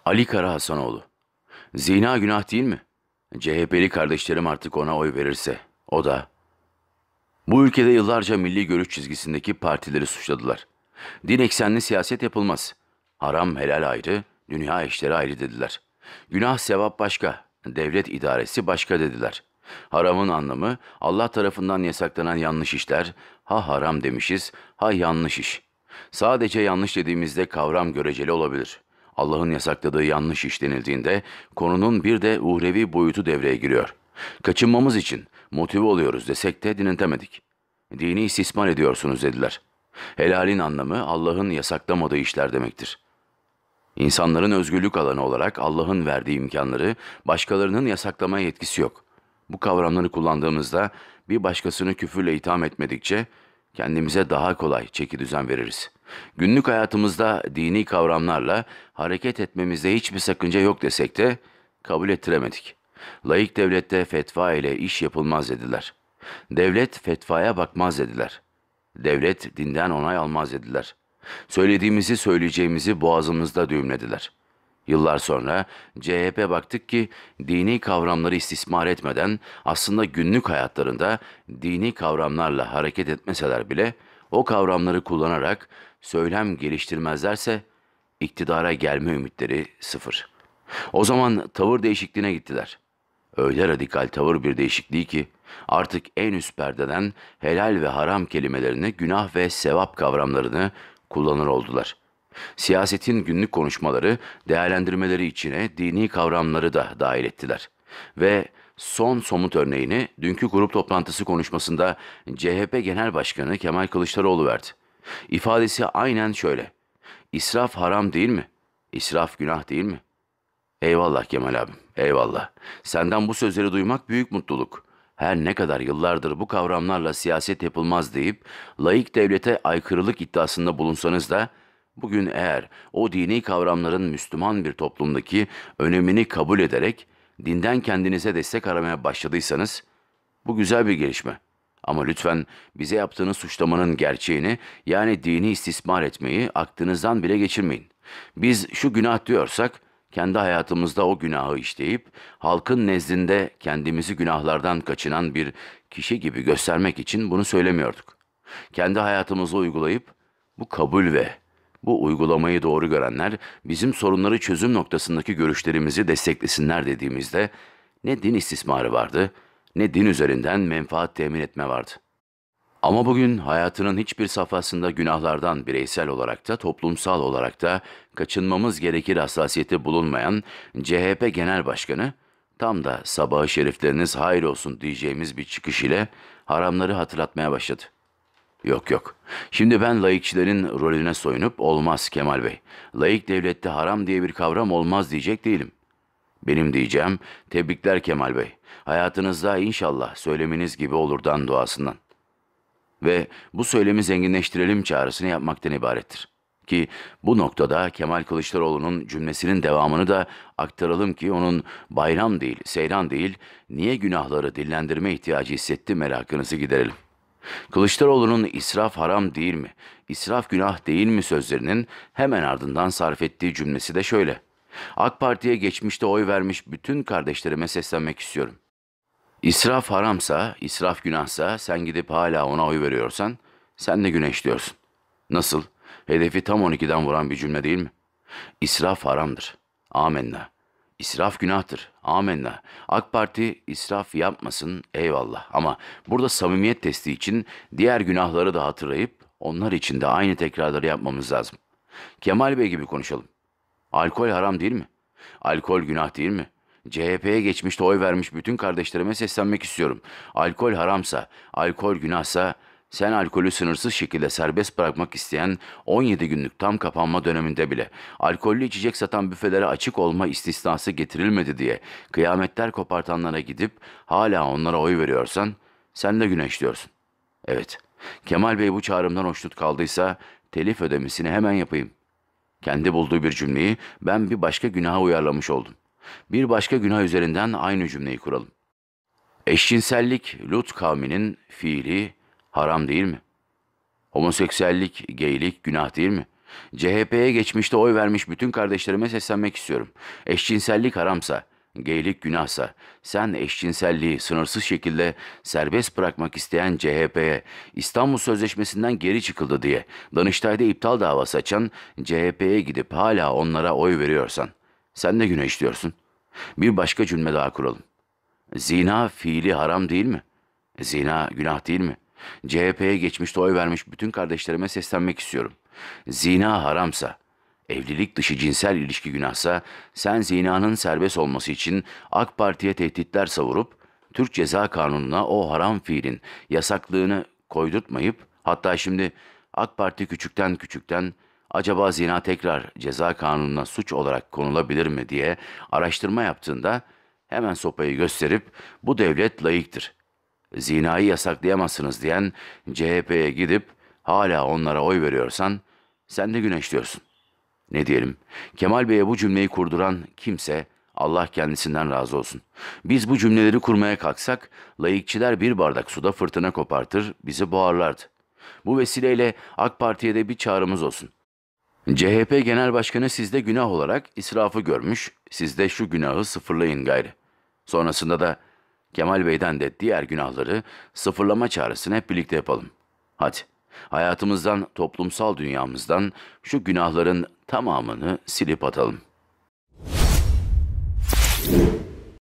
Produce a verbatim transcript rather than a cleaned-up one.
Ali Kara Hasanoğlu. Zina günah değil mi? C H P'li kardeşlerim artık ona oy verirse, o da. Bu ülkede yıllarca milli görüş çizgisindeki partileri suçladılar. Din eksenli siyaset yapılmaz. Haram helal ayrı, dünya işleri ayrı dediler. Günah sevap başka, devlet idaresi başka dediler. Haramın anlamı Allah tarafından yasaklanan yanlış işler, ha haram demişiz, ha yanlış iş. Sadece yanlış dediğimizde kavram göreceli olabilir. Allah'ın yasakladığı yanlış iş denildiğinde konunun bir de uhrevi boyutu devreye giriyor. Kaçınmamız için motive oluyoruz desek de dinletemedik. Dini istismar ediyorsunuz dediler. Helalin anlamı Allah'ın yasaklamadığı işler demektir. İnsanların özgürlük alanı olarak Allah'ın verdiği imkanları başkalarının yasaklamaya yetkisi yok. Bu kavramları kullandığımızda bir başkasını küfürle itham etmedikçe kendimize daha kolay çeki düzen veririz. Günlük hayatımızda dini kavramlarla hareket etmemizde hiçbir sakınca yok desek de kabul ettiremedik. Laik devlette fetva ile iş yapılmaz dediler. Devlet fetvaya bakmaz dediler. Devlet dinden onay almaz dediler. Söylediğimizi söyleyeceğimizi boğazımızda düğümlediler. Yıllar sonra C H P baktık ki dini kavramları istismar etmeden aslında günlük hayatlarında dini kavramlarla hareket etmeseler bile o kavramları kullanarak söylem geliştirmezlerse iktidara gelme ümitleri sıfır. O zaman tavır değişikliğine gittiler. Öyle radikal tavır bir değişikliği ki artık en üst perdeden helal ve haram kelimelerini, günah ve sevap kavramlarını kullanır oldular. Siyasetin günlük konuşmaları, değerlendirmeleri içine dini kavramları da dahil ettiler. Ve son somut örneğini dünkü grup toplantısı konuşmasında C H P Genel Başkanı Kemal Kılıçdaroğlu verdi. İfadesi aynen şöyle: İsraf haram değil mi? İsraf günah değil mi? Eyvallah Kemal abim, eyvallah. Senden bu sözleri duymak büyük mutluluk. Her ne kadar yıllardır bu kavramlarla siyaset yapılmaz deyip laik devlete aykırılık iddiasında bulunsanız da bugün eğer o dini kavramların Müslüman bir toplumdaki önemini kabul ederek dinden kendinize destek aramaya başladıysanız bu güzel bir gelişme. Ama lütfen bize yaptığınız suçlamanın gerçeğini, yani dini istismar etmeyi aklınızdan bile geçirmeyin. Biz şu günah diyorsak kendi hayatımızda o günahı işleyip halkın nezdinde kendimizi günahlardan kaçınan bir kişi gibi göstermek için bunu söylemiyorduk. Kendi hayatımızı uygulayıp bu kabul ve bu uygulamayı doğru görenler bizim sorunları çözüm noktasındaki görüşlerimizi desteklesinler dediğimizde ne din istismarı vardı, ne din üzerinden menfaat temin etme vardı. Ama bugün hayatının hiçbir safhasında günahlardan bireysel olarak da toplumsal olarak da kaçınmamız gerekir hassasiyeti bulunmayan C H P Genel Başkanı tam da sabahı şerifleriniz hayır olsun diyeceğimiz bir çıkış ile haramları hatırlatmaya başladı. Yok yok. Şimdi ben laikçilerin rolüne soyunup olmaz Kemal Bey. Laik devlette haram diye bir kavram olmaz diyecek değilim. Benim diyeceğim tebrikler Kemal Bey. Hayatınızda inşallah söyleminiz gibi olurdan duasından. Ve bu söylemi zenginleştirelim çağrısını yapmaktan ibarettir. Ki bu noktada Kemal Kılıçdaroğlu'nun cümlesinin devamını da aktaralım ki onun bayram değil, seyran değil, niye günahları dillendirme ihtiyacı hissetti merakınızı giderelim. Kılıçdaroğlu'nun israf haram değil mi, israf günah değil mi sözlerinin hemen ardından sarf ettiği cümlesi de şöyle: AK Parti'ye geçmişte oy vermiş bütün kardeşlerime seslenmek istiyorum. İsraf haramsa, israf günahsa sen gidip hala ona oy veriyorsan sen de günah işliyorsun. Nasıl? Hedefi tam on ikiden vuran bir cümle değil mi? İsraf haramdır. Amenna. İsraf günahtır. Amenna. AK Parti israf yapmasın, eyvallah. Ama burada samimiyet testi için diğer günahları da hatırlayıp onlar için de aynı tekrarları yapmamız lazım. Kemal Bey gibi konuşalım. Alkol haram değil mi? Alkol günah değil mi? C H P'ye geçmişte oy vermiş bütün kardeşlerime seslenmek istiyorum. Alkol haramsa, alkol günahsa sen alkolü sınırsız şekilde serbest bırakmak isteyen on yedi günlük tam kapanma döneminde bile alkollü içecek satan büfelere açık olma istisnası getirilmedi diye kıyametler kopartanlara gidip hala onlara oy veriyorsan sen de günah işliyorsun. Evet, Kemal Bey bu çağrımdan hoşnut kaldıysa telif ödemesini hemen yapayım. Kendi bulduğu bir cümleyi ben bir başka günaha uyarlamış oldum. Bir başka günah üzerinden aynı cümleyi kuralım. Eşcinsellik Lut kavminin fiili haram değil mi? Homoseksüellik, geylik günah değil mi? C H P'ye geçmişte oy vermiş bütün kardeşlerime seslenmek istiyorum. Eşcinsellik haramsa, geylik günahsa, sen eşcinselliği sınırsız şekilde serbest bırakmak isteyen C H P'ye İstanbul Sözleşmesi'nden geri çıkıldı diye Danıştay'da iptal davası açan C H P'ye gidip hala onlara oy veriyorsan, sen de günah işliyorsun. Bir başka cümle daha kuralım. Zina fiili haram değil mi? Zina günah değil mi? C H P'ye geçmişte oy vermiş bütün kardeşlerime seslenmek istiyorum. Zina haramsa, evlilik dışı cinsel ilişki günahsa, sen zinanın serbest olması için AK Parti'ye tehditler savurup, Türk Ceza Kanunu'na o haram fiilin yasaklığını koydurtmayıp, hatta şimdi AK Parti küçükten küçükten acaba zina tekrar ceza kanununa suç olarak konulabilir mi diye araştırma yaptığında hemen sopayı gösterip bu devlet layıktır, zinayı yasaklayamazsınız diyen C H P'ye gidip hala onlara oy veriyorsan sen de günah işliyorsun. Ne diyelim? Kemal Bey'e bu cümleyi kurduran kimse Allah kendisinden razı olsun. Biz bu cümleleri kurmaya kalksak laikçiler bir bardak suda fırtına kopartır, bizi boğarlardı. Bu vesileyle AK Parti'ye de bir çağrımız olsun. C H P Genel Başkanı sizde günah olarak israfı görmüş, siz de şu günahı sıfırlayın gayrı. Sonrasında da Kemal Bey'den de diğer günahları sıfırlama çağrısını hep birlikte yapalım. Hadi, hayatımızdan, toplumsal dünyamızdan şu günahların tamamını silip atalım.